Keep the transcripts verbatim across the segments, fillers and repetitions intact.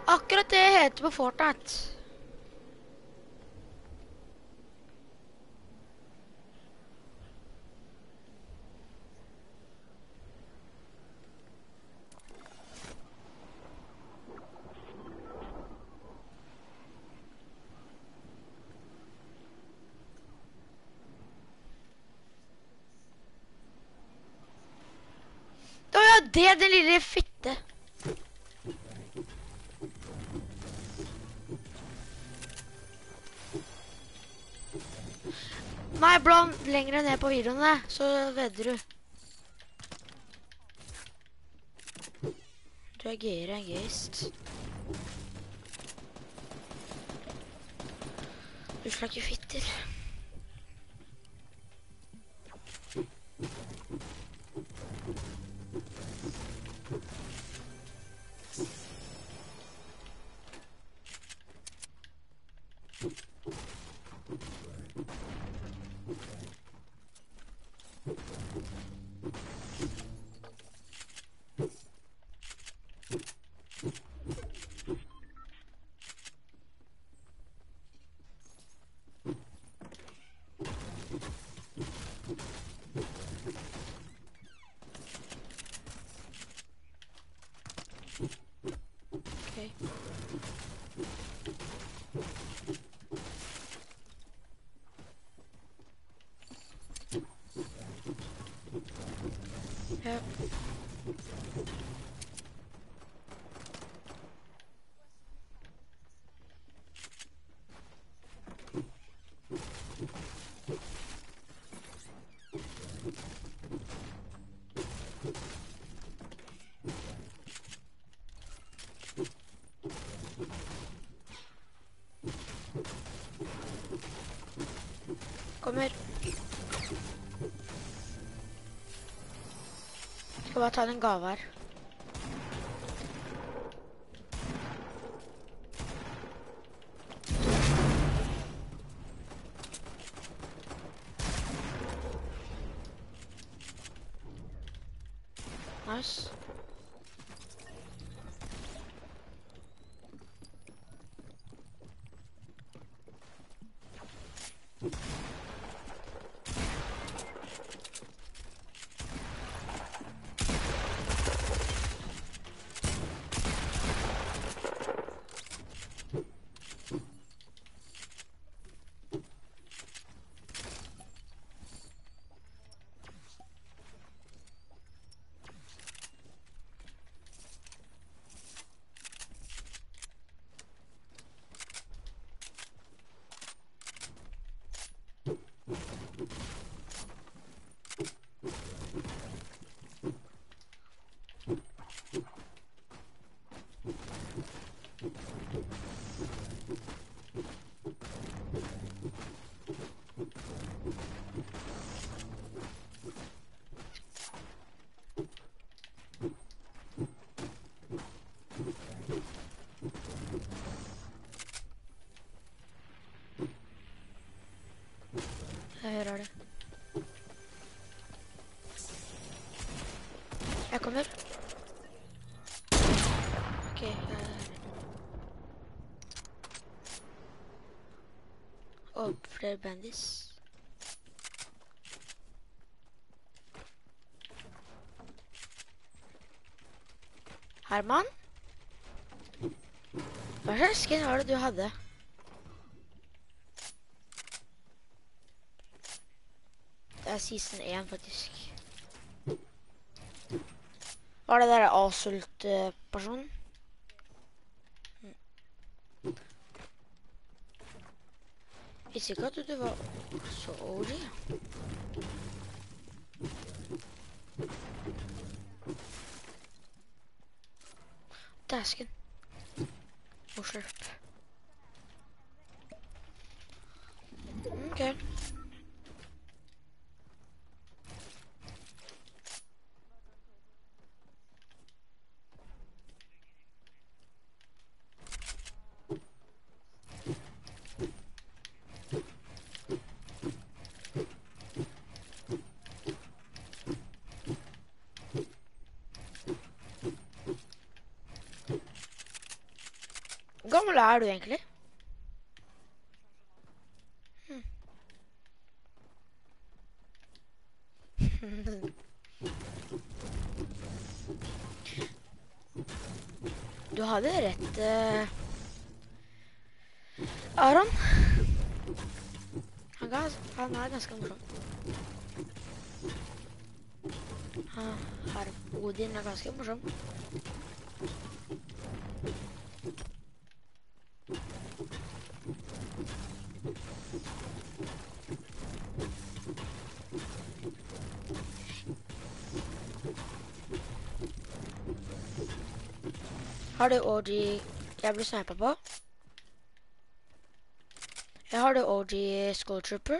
Akkurat det heter på Fortnite. Å ja, det er den lille fitte. Nei, bla lenger ned på videoene, så vedder du. Du er gøyere enn geist. Du slakker fitter. Ja. Kommer. Skal bare ta den gave her. Nice. Jeg hører det. Jeg kommer. Ok, jeg er her. Og flere bandits. Herman? Hva slags skin var det du hadde? Det er season én, faktisk. Var det der Asult-personen? Visste ikke at du var så O G. Dasken. Hvorsløp. Ok. Hvor gammel er du egentlig? Hmm. Du hadde rett, uh, Aron. Han, ga, han er ganske morsom. Han har Odin er ganske morsom. Har du O G jeg blir snipet på? Jeg har du O G Skull Trooper.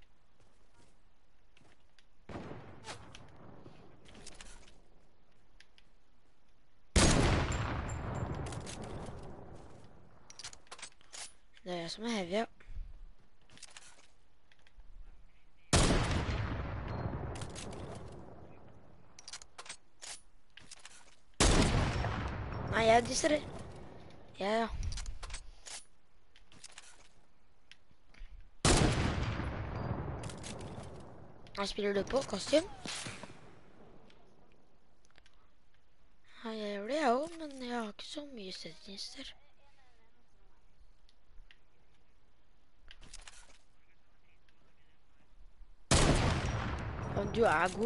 Det er jeg som er heavy, ja. Nei, jeg disser. Ja, ja. Hva spiller du på? Kostyme? Ja, jeg gjør det jeg også, men jeg har ikke så mye settings. Du er god.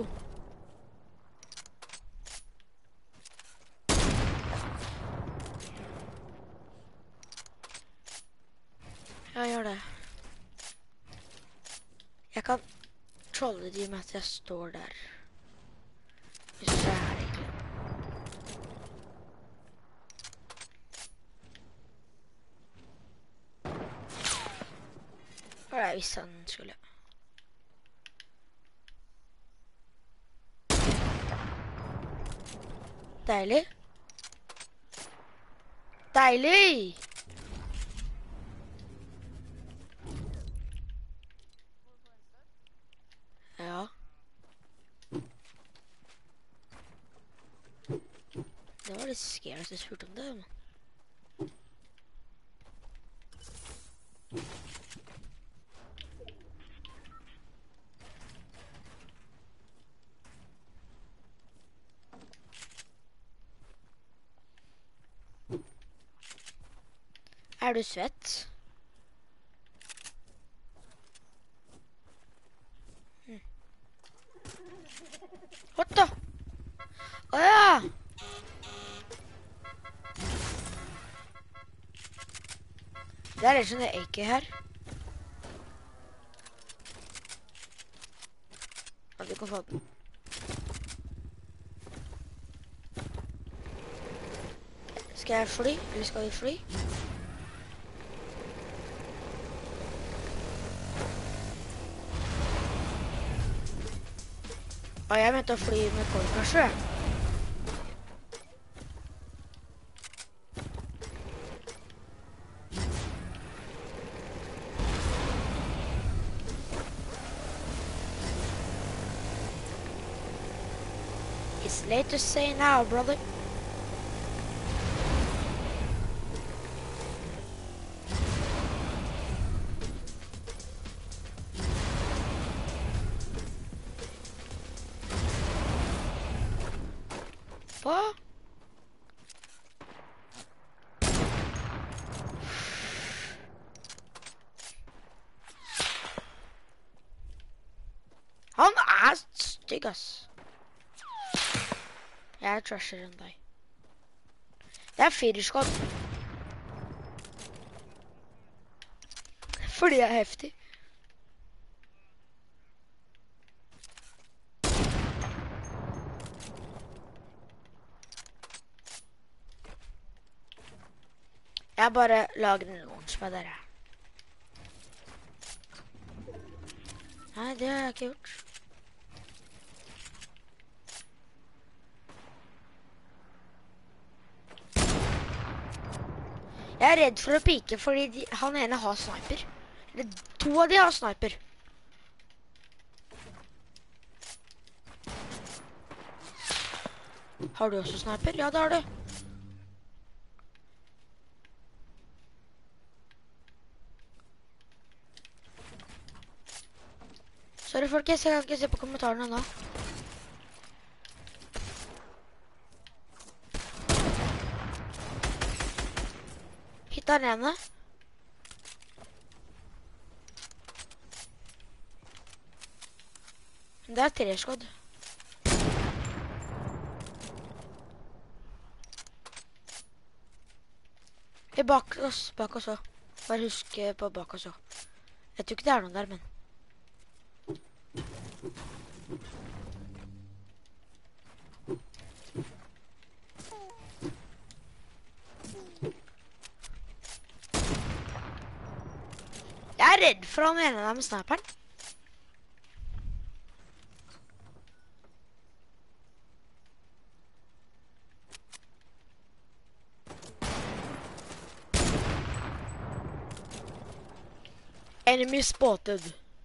Jeg gjør det. Jeg kan trolle de med at jeg står der. Hvis det er her egentlig. Hva er det hvis han skulle? Deilig. Deilig! Ja. Det var litt scary at jeg spurte om det, men. Er du svett? Hmm. What the? Åh ja! Det er litt sånn det A K her. Ja, du kan få den. Skal jeg fly, eller skal vi fly? Ja, jeg mente å fly med kål, kanskje. It's late to say now, brother. Hva? Han er stygg, ass. Jeg er trasher enn deg. Det er fireskott. Fordi jeg er heftig. Jeg bare lager en launch med dere. Nei, det har jeg ikke gjort. Jeg er redd for å pike, fordi de, han ene har sniper. Eller to av de har sniper. Har du også sniper? Ja, det har du. Sorry folkens, jeg kan ikke se på kommentarene nå. Hitta den ene. Det er tre skodd. I bak oss, bak oss også. Bare husk på bak oss også. Jeg tror ikke det er noen der, men... Jeg er redd for han ene der med sniperen. Enemy spotted.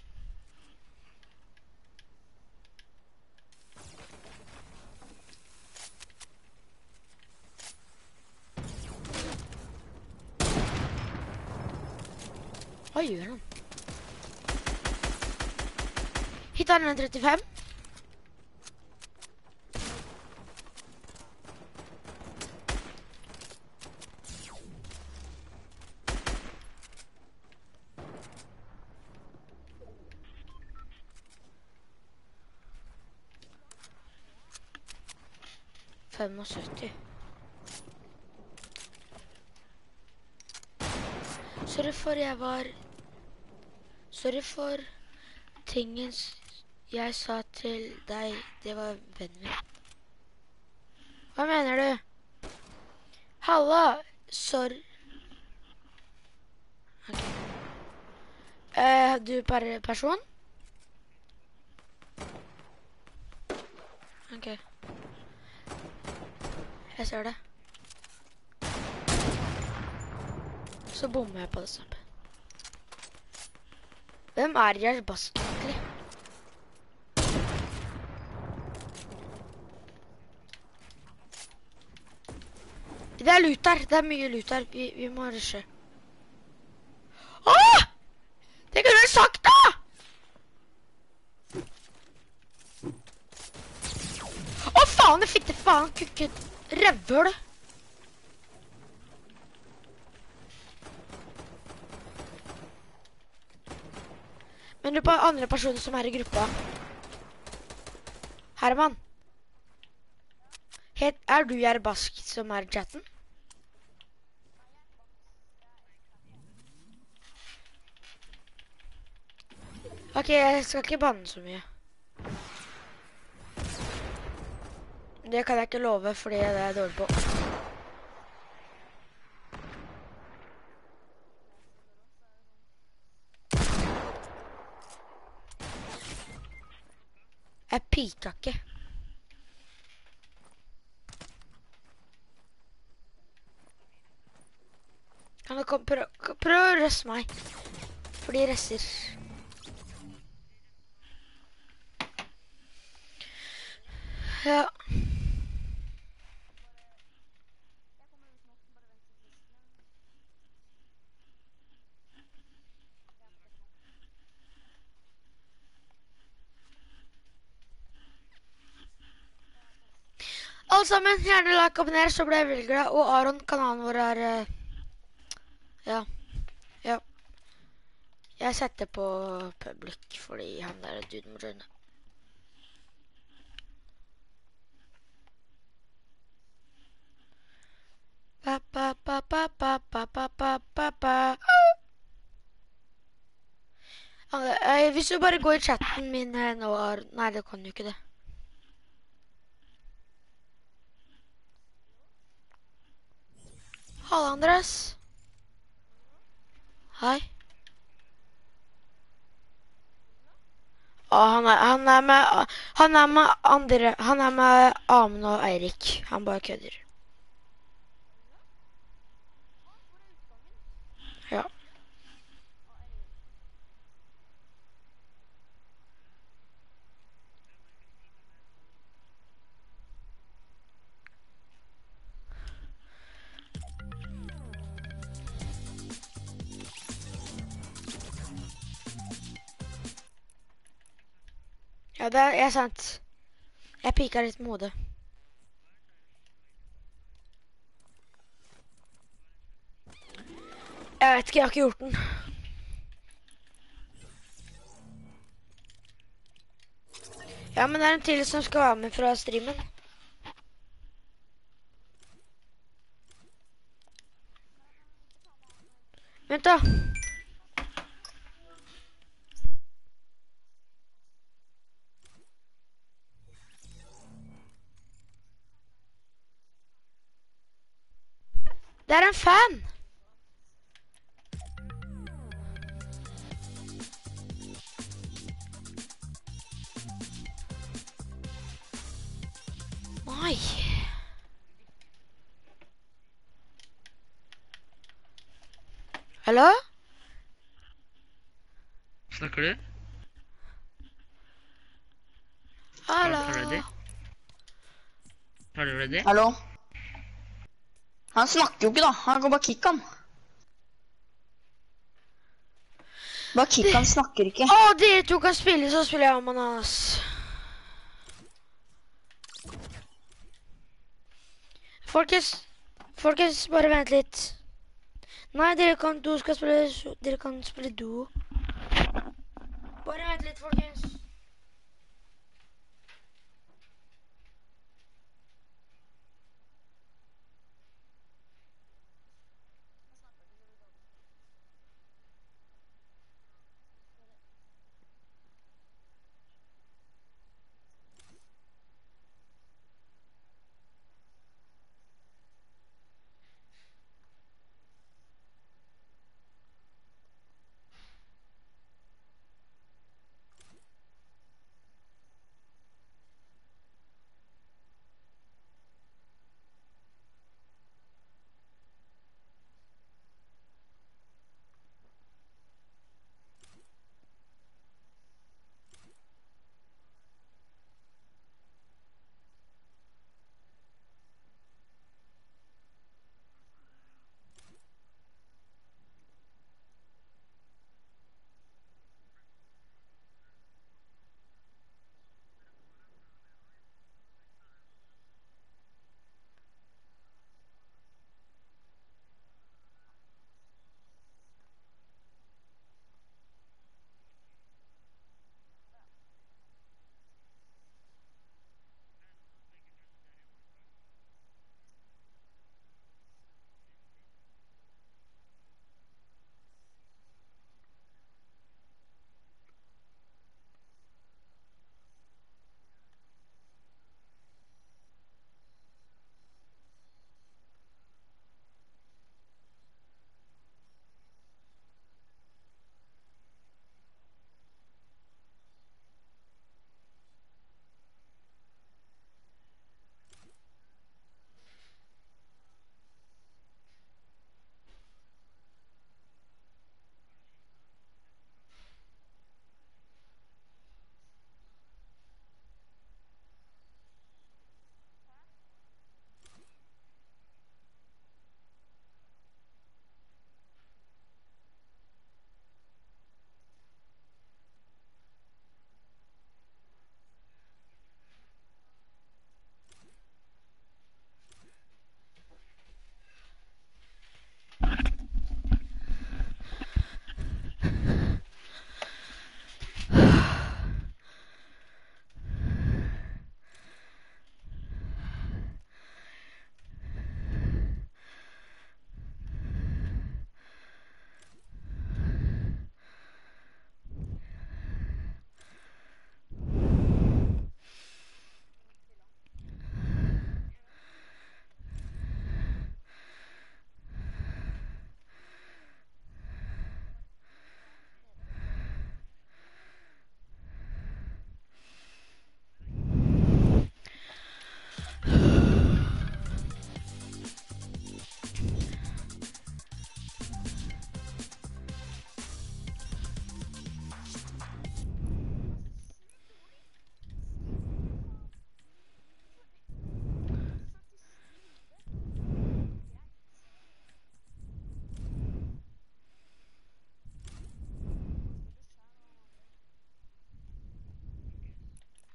Hva gjør han? Hittar han en trettifem? syttifem. Sorry for jeg var... Sorry for tingen jeg sa til deg. Det var vennen min. Hva mener du? Halla, sorry. Ok. Eh, du per person? Ok. Jeg ser det. Så bommer jeg på det samme. Hvem er jeg bask egentlig? Det er loot der. Det er mye loot der. Vi, vi må rushe. Åh! Det kunne jeg sagt da! Åh faen, jeg fikk det faen kukket. Røvhøl. Men du på andre personer som er i gruppa. Herman. Het, er du Jerbask som er i chatten? Ok, jeg skal ikke banne så mye. Det kan jeg ikke love, fordi det er jeg dårlig på. Jeg pika ikke. Kan du komme, prøv, prøv å røsse meg. For de resser. Ja. Alle sammen, gjerne like, abonner, så blir jeg veldig glad. Og Aron, kanalen vår er... Uh, ja. Ja. Jeg setter på public, fordi han der dude må joine. Ba, ba, ba, ba, ba, ba, ba, ba, ba, ba. Uh, hvis du bare går i chatten min uh, nå, Aron... Nei, det kan du ikke det. Halla, Andres. Hei. Ah, han, er, han, er med, han er med andre, han er med Amund og Eirik. Han bare kødder. Ja. Ja, det er sant. Jeg piker litt med hodet. Jeg vet ikke, jeg har ikke gjort den. Ja, men det er en til som skal være med fra streamen. Vent da. Det er en fan. Nei. Hallo? Snakker du? Hallo? Er du ready? Er du ready? Hallo? Han snakker jo ikke da, han kan bare kikke han. Bare kikke han, snakker ikke. Å, dere to kan spille, så spiller jeg Among Us. Folkens, folkens, bare vent litt. Nei, dere kan, du skal spille, dere kan spille duo. Bare vent litt, folkens.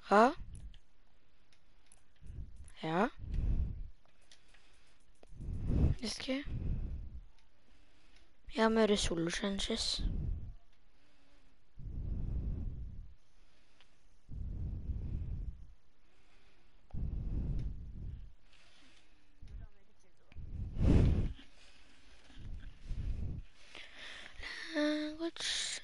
Ja. Ja. Husker. Ja, med solo challenges. Language.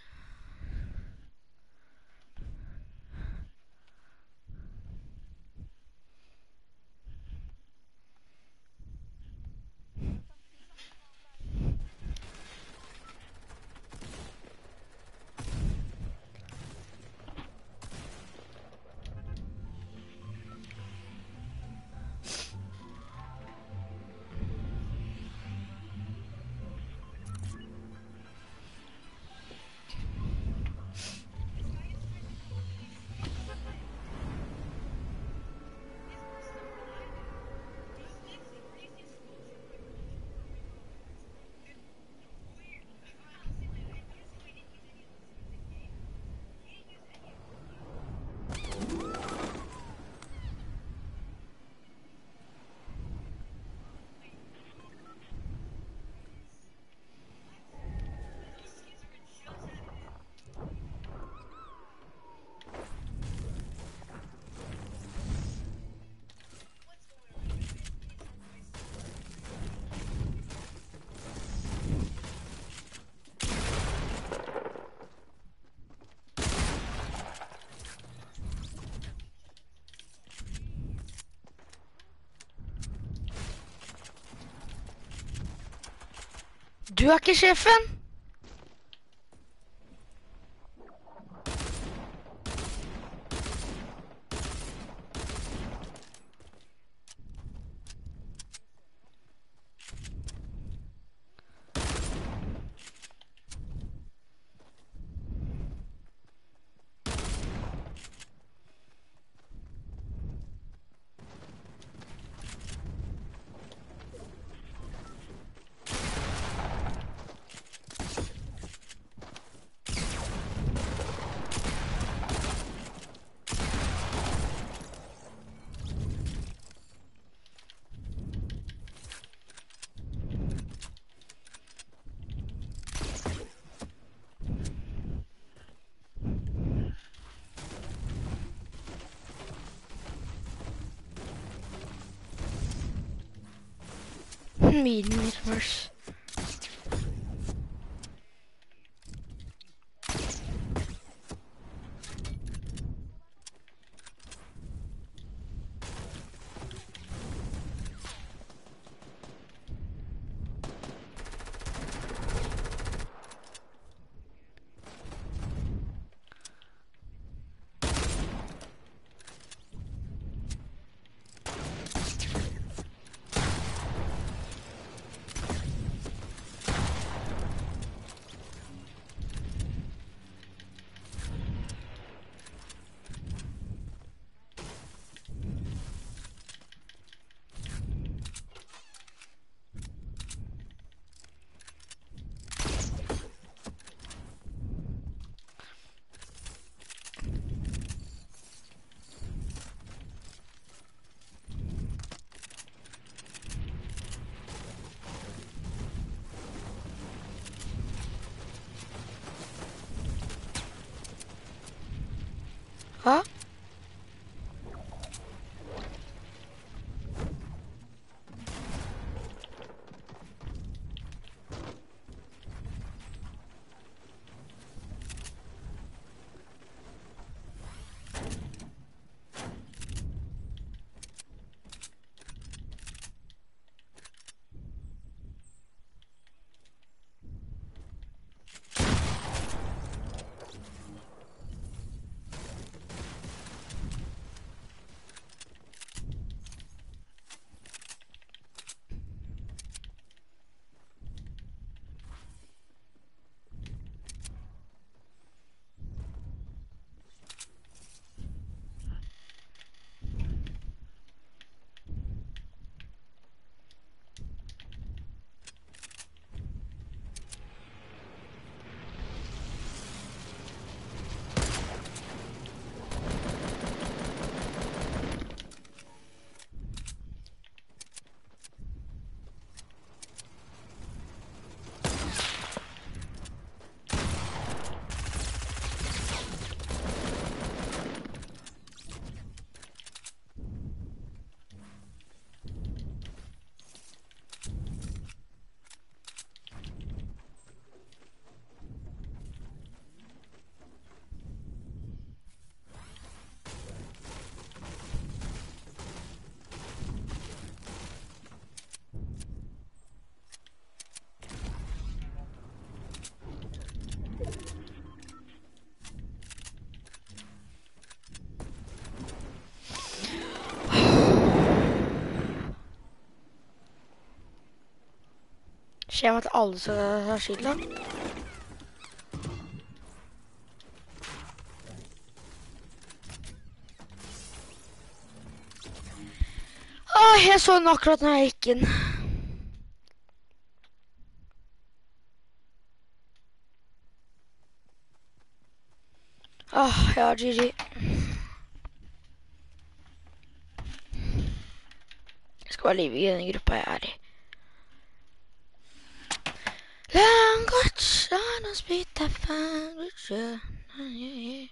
Du er ikke sjefen? Millimeters. Hva? Skjer med at alle skal ha skylda. Åh, jeg så den akkurat når jeg gikk inn. Åh, ja, G G. Jeg skal bare live i denne gruppa jeg er i. Langt sånn og spytte fang ut sjøen.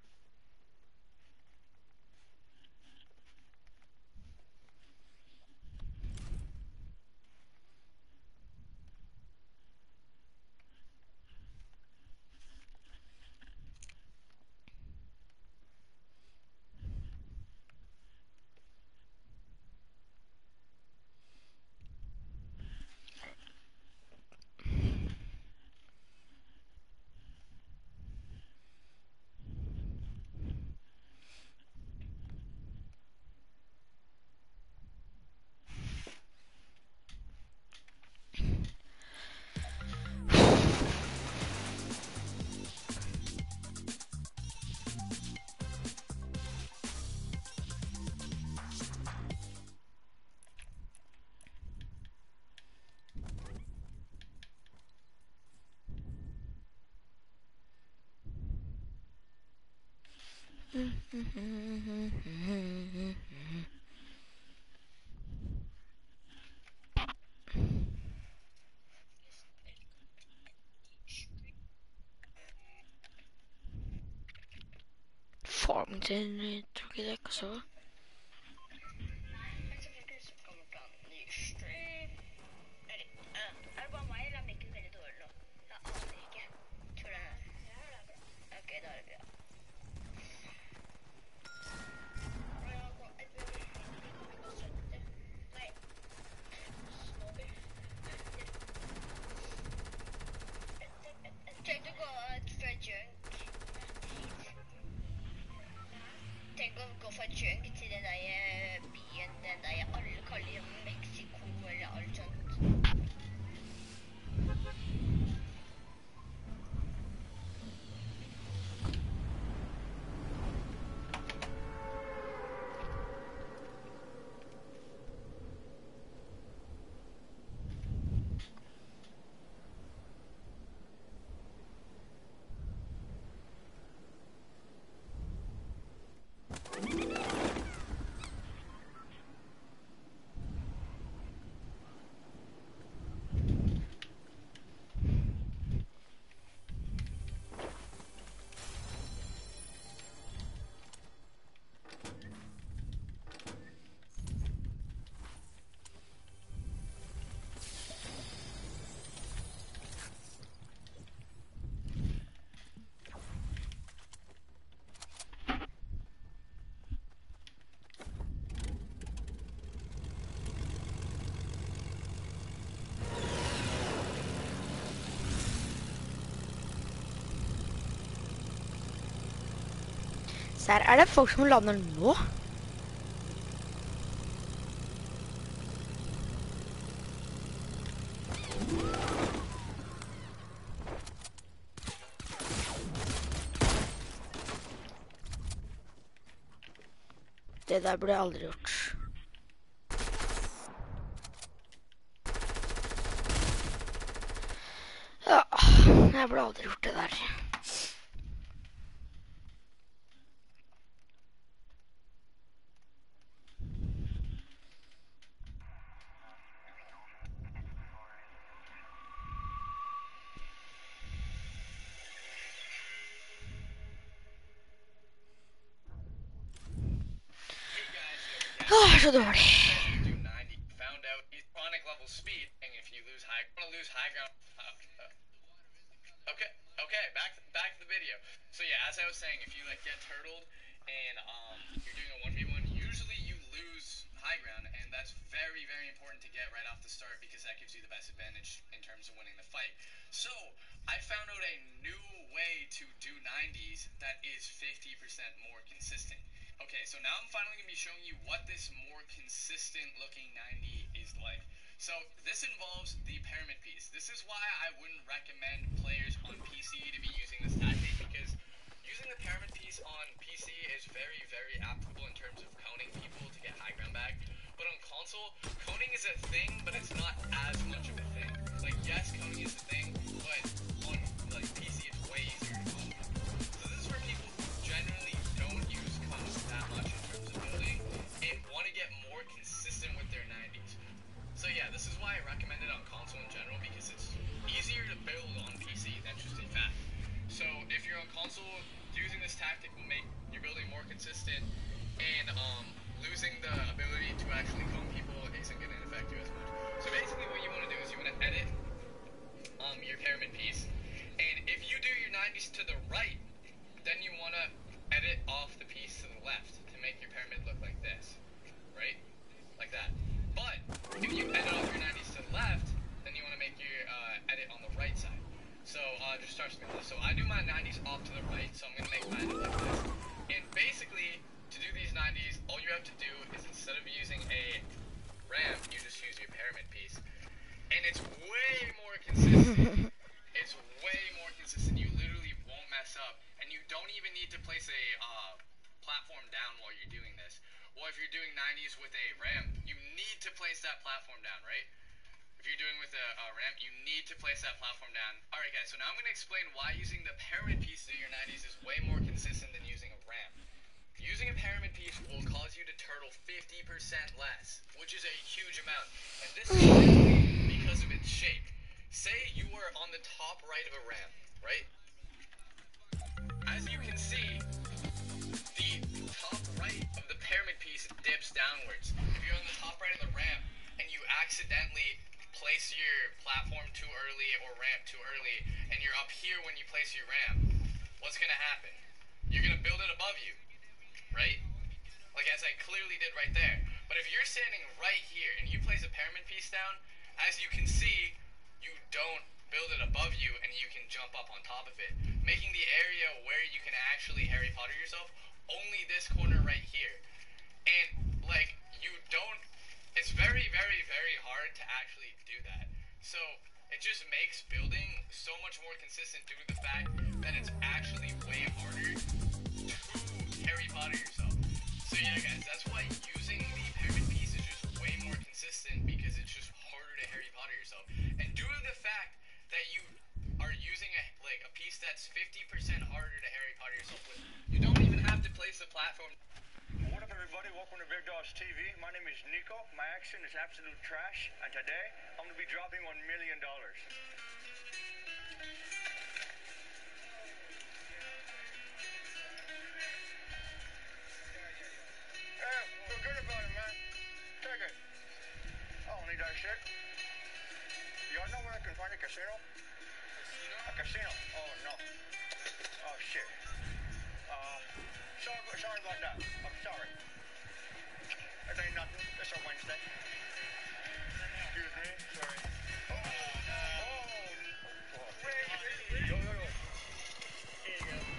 Formen til jeg tror ikke det er ikke så. Tenk å gå fra junk til den der byen, den der alle kaller Mexico eller alt sånt. Serr, er det folk som lander nå? Det der burde jeg aldri gjort. Ja, jeg burde aldri gjort det der. Åh, så dårlig. Found out chronic level speed, and if you lose high, gonna lose high ground. Okay, okay, back back to the video. So yeah, as I was saying, if you like get turtled and um you're doing a one v one, usually you lose high ground, and that's very very important to get right off the start because that gives you the best advantage in terms of winning the fight. So I found out a new way to do nineties that is fifty percent more consistent. Okay, so now I'm finally going to be showing you what this more consistent looking ninety is like. So this involves the pyramid piece. This is why I wouldn't recommend players on P C to be using this tactic, because using the pyramid piece on P C is very, very applicable in terms of coning people to get high ground back. But on console, coning is a thing, but it's not as much of a thing. Like, yes, coning is a thing, but on like P C it's way easier to cone. So this is for people who generally don't use cones that much in terms of building and want to get more consistent with their nineties. So yeah, this is why I recommend it on console in general, because it's easier to build on P C. That's just a fact. So if you're on console, using this tactic will make your building more consistent, and um, losing the ability to actually cone people isn't going to affect you as much. So basically what you want to do is you want to edit um, your pyramid piece, and if you do your nineties to the right, then you want to edit off the piece to the left to make your pyramid look like this, right? Like that. But if you edit off your nineties to the left, then you want to make your uh, edit on the right side. So uh, just start with this. So I do my nineties off to the right, so I'm going to make mine like this. And basically, to do these nineties, all you have to do is, instead of using a ramp, you just use your pyramid piece. And it's way more consistent. It's way more consistent. You literally won't mess up. And you don't even need to place a uh, platform down while you're doing this. Well, if you're doing nineties with a ramp, you need to place that platform down, right? If you're doing with a, a ramp, you need to place that platform down. Alright guys, so now I'm going to explain why using the pyramid piece to do your nineties is way more consistent than using a ramp. Using a pyramid piece will cause you to turtle fifty percent less, which is a huge amount. And this is simply because of its shape. Say you are on the top right of a ramp, right? As you can see, the top right of the pyramid piece dips downwards. If you're on the top right of the ramp and you accidentally place your platform too early or ramp too early, and you're up here when you place your ramp, what's going to happen? You're going to build it above you, right? Like as I clearly did right there. But if you're standing right here and you place a pyramid piece down, as you can see, you don't build it above you and you can jump up on top of it, making the area where you can actually Harry Potter yourself only this corner right here. And like, you don't, it's very, very, very hard to actually do that. So it just makes building so much more consistent due to the fact that it's actually way harder to Harry Potter yourself. So yeah guys, that's why using the pyramid piece is just way more consistent, because it's just harder to Harry Potter yourself. And due to the fact that you are using a, like a piece that's fifty percent harder to Harry Potter yourself with, you don't even have to place the platform. What up everybody, welcome to Big Dogs T V. My name is Nico, my accent is absolute trash, and today I'm going to be dropping one million dollars. Hey, forget about it, man. Take it. I don't need that shit. Y'all know where I can find a casino? A casino? Oh, no. Oh, shit. Uh, sorry, sorry about that. I'm sorry. It ain't nothing. It's a Wednesday. Excuse me. Sorry. Oh, oh, wait. Yo, yo, yo. Here you go.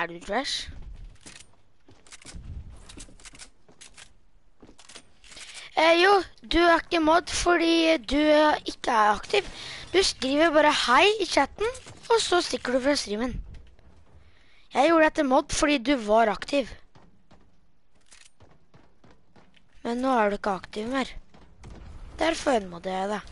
Er du trash? Eh, jo, du er ikke mod fordi du ikke er aktiv. Du skriver bare hei i chatten, og så stikker du fra streamen. Jeg gjorde dette mod fordi du var aktiv. Men nå er du ikke aktiv mer. Derfor unmodder jeg det.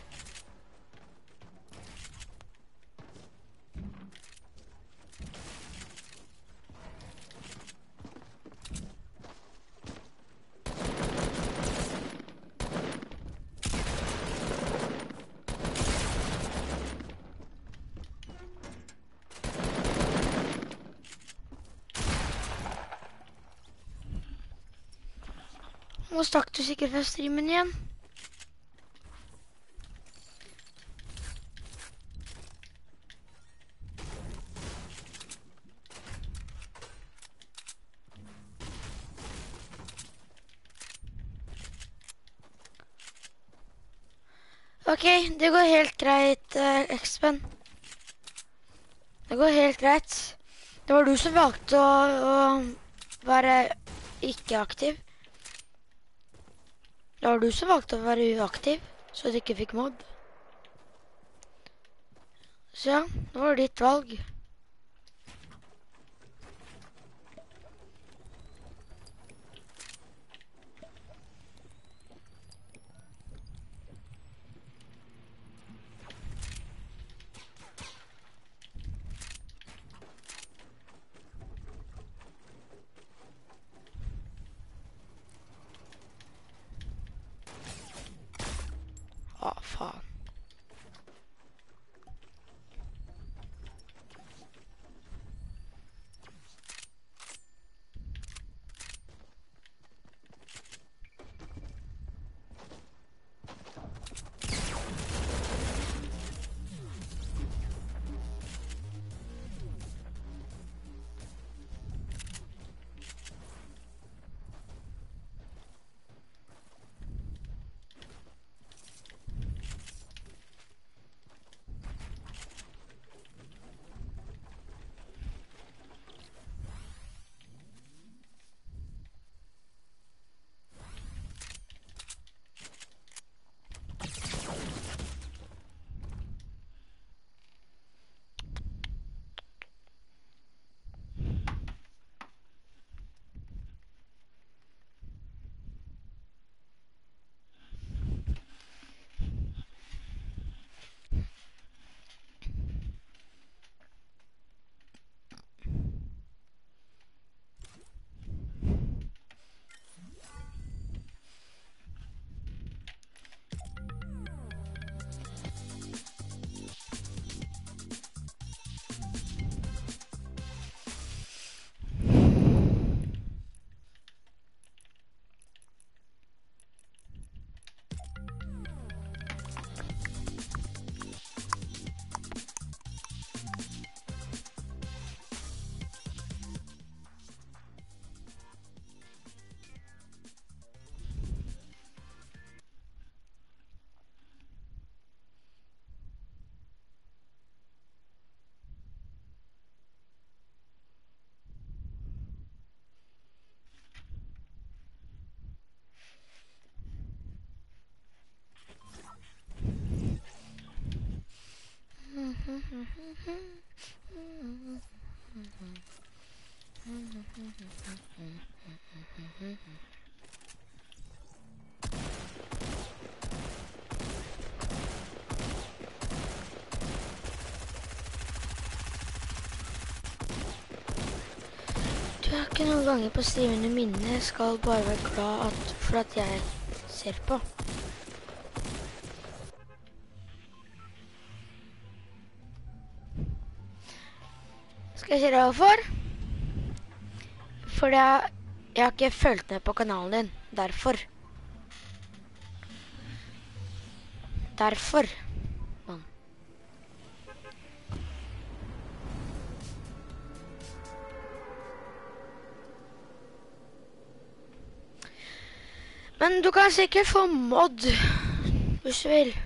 Nå stakk du sikkert fra streamen igjen. Ok, det går helt greit, uh, X-Pen. Det går helt greit. Det var du som valgte å, å være ikke aktiv. Det var du som valgte å være uaktiv, så du ikke fikk mod. Så ja, det var ditt valg. Å, faen. Du er ikke noen ganger på streamene mine. Jeg skal bare være glad at, for at jeg ser på. Skal jeg si deg hvorfor? Fordi jeg, jeg har ikke følt med på kanalen din. Derfor. Derfor. Mann. Men du kan sikkert få mod, hvis du vil.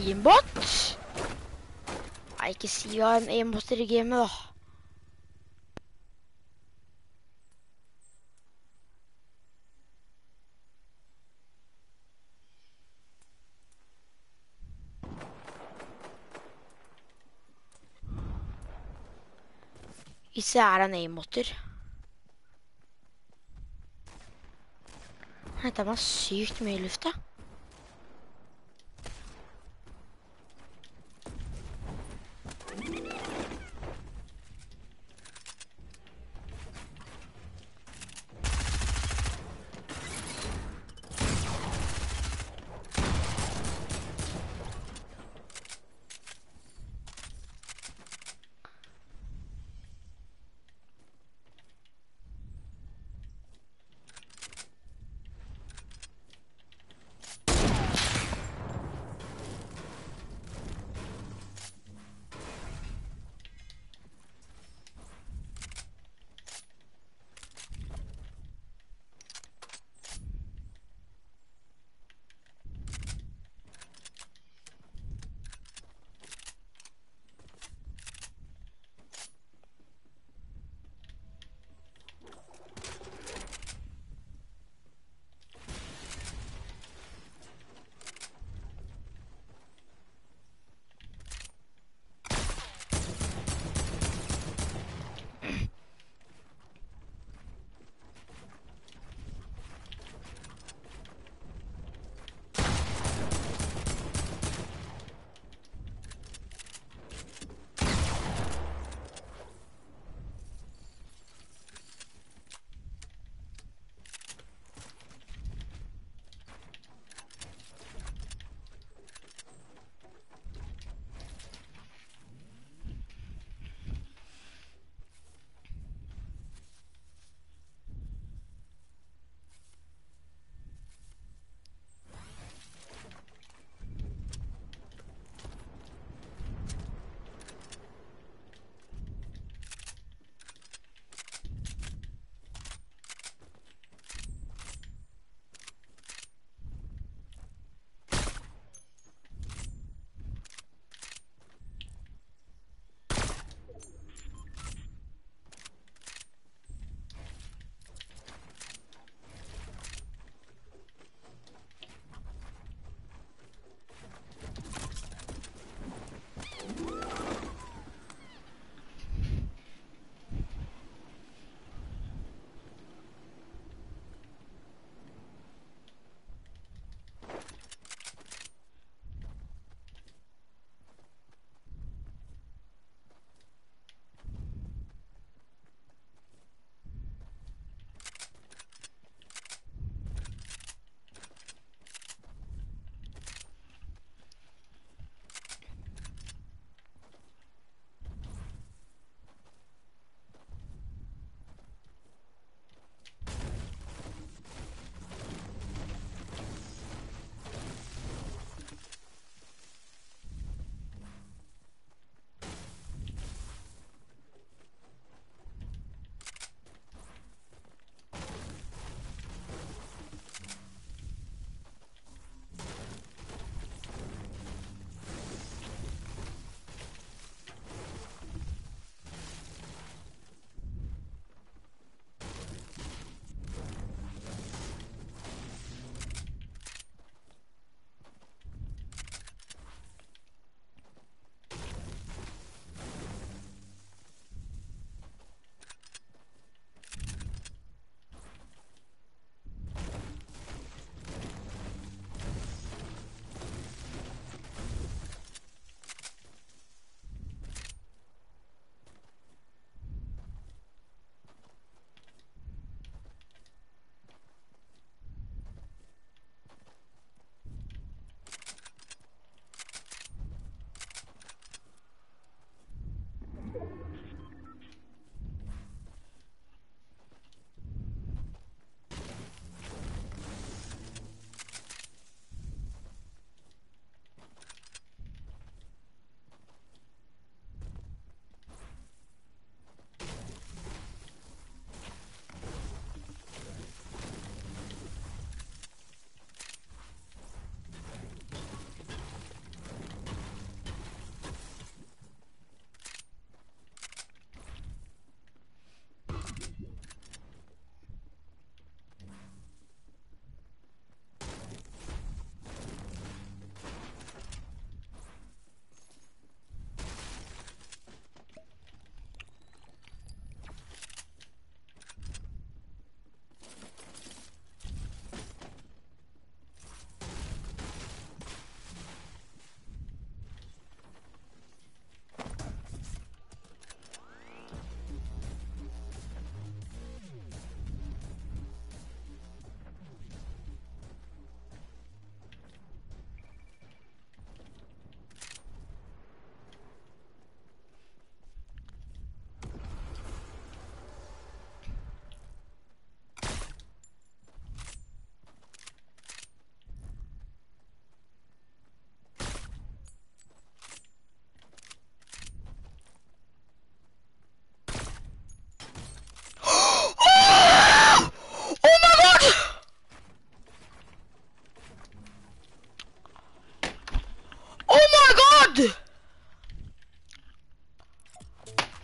aimbot? Nei, ikke si vi har en aimbotter i gamet da. Hvis det er en aimbotter. Dette var sykt mye i lufta.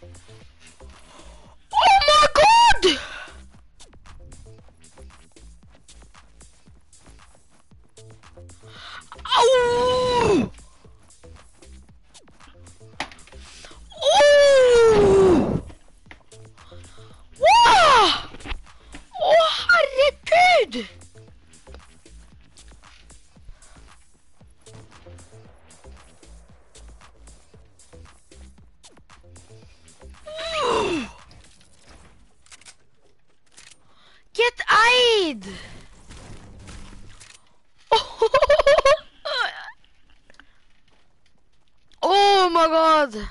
Oh my god! Au! Oh! Wow! Å, herregud! Get eid! Oh my god!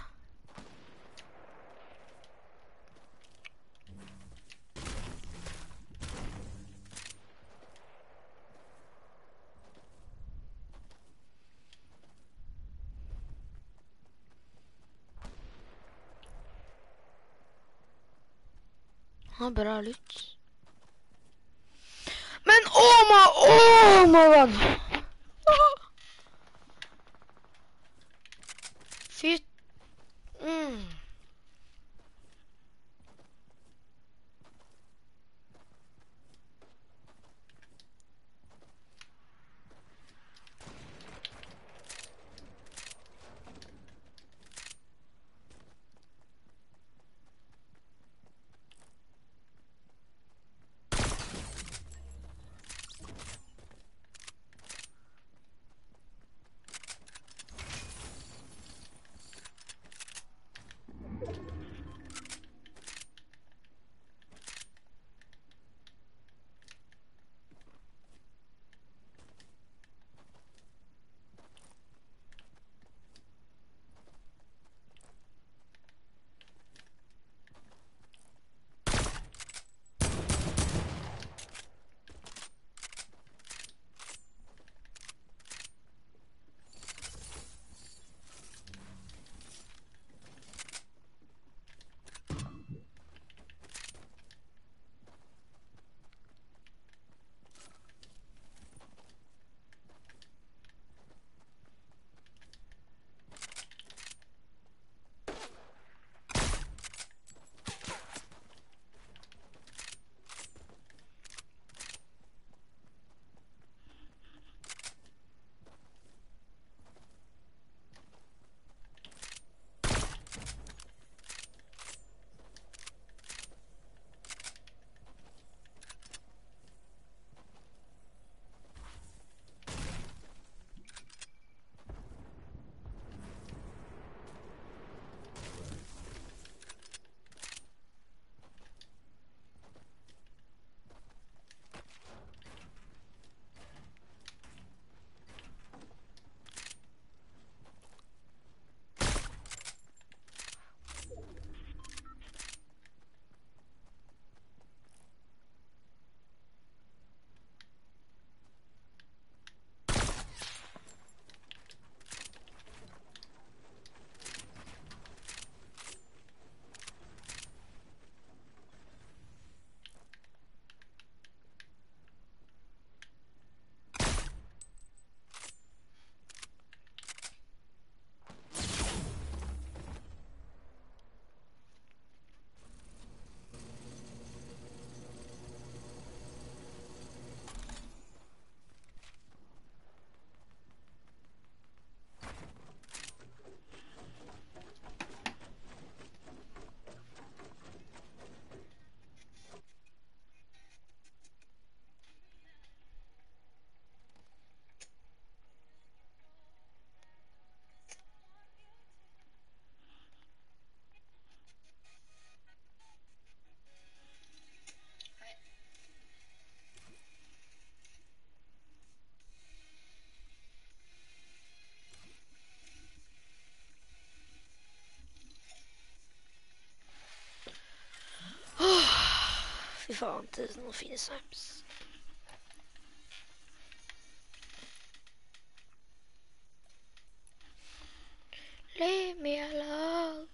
Han har bra lytt. Men oh my, oh my god! Fy... Mm. Fy faen, det er noen fine snaps. Leave me alone.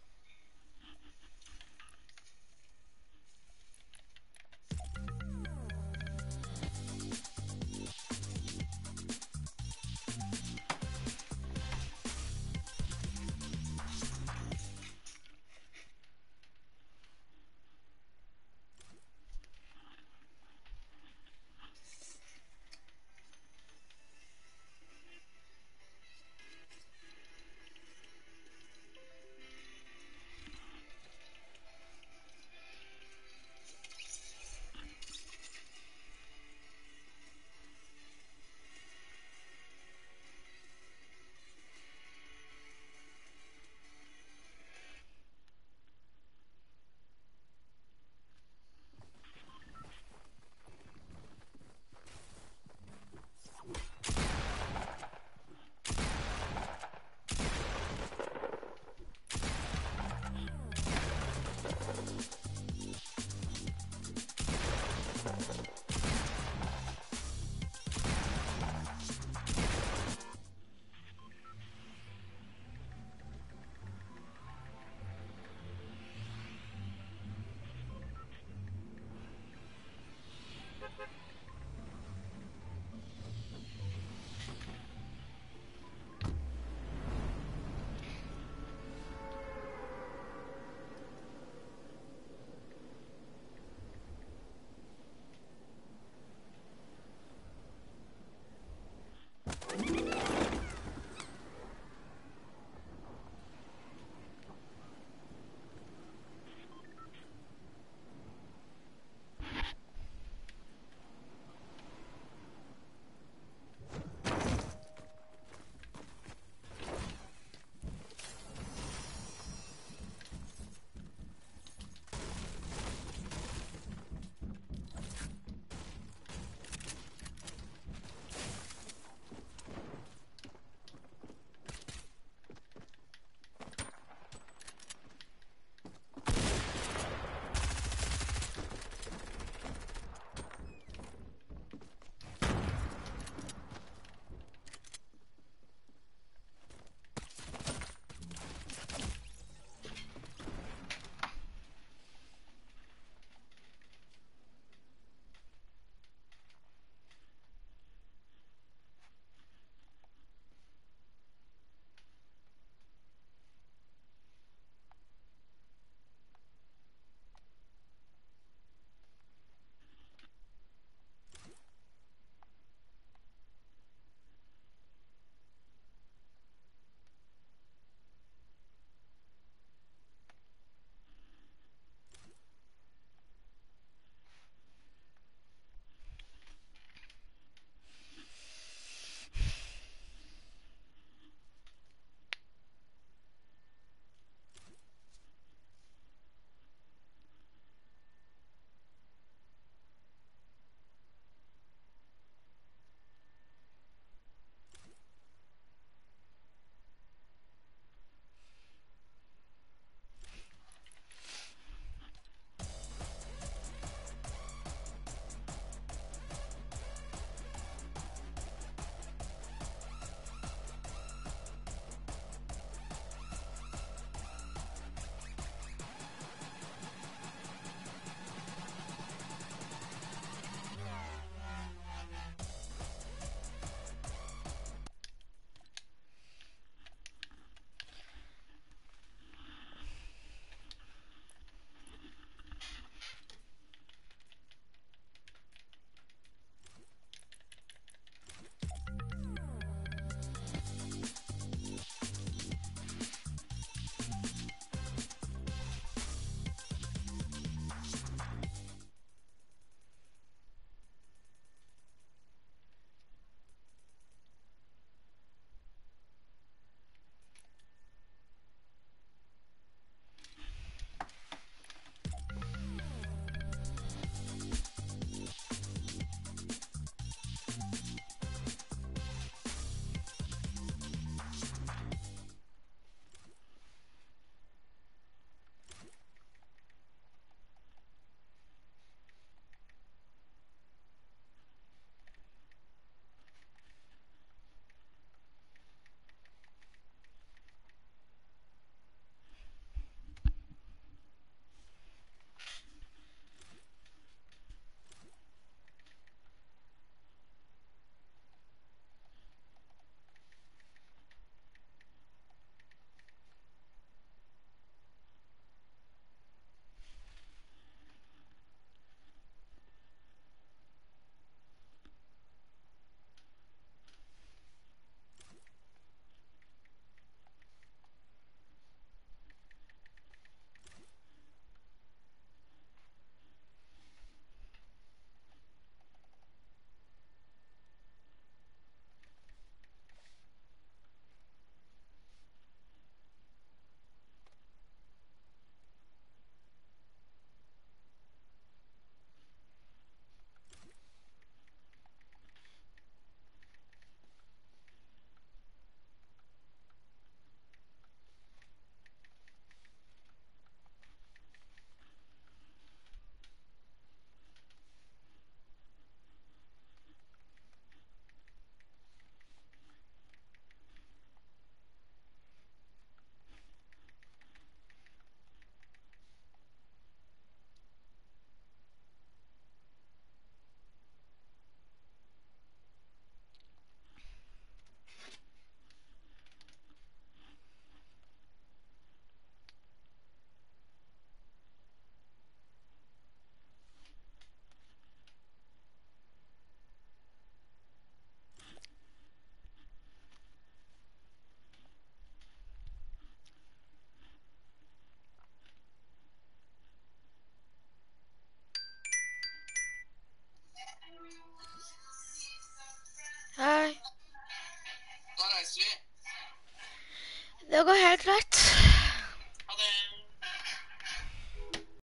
Det går helt greit.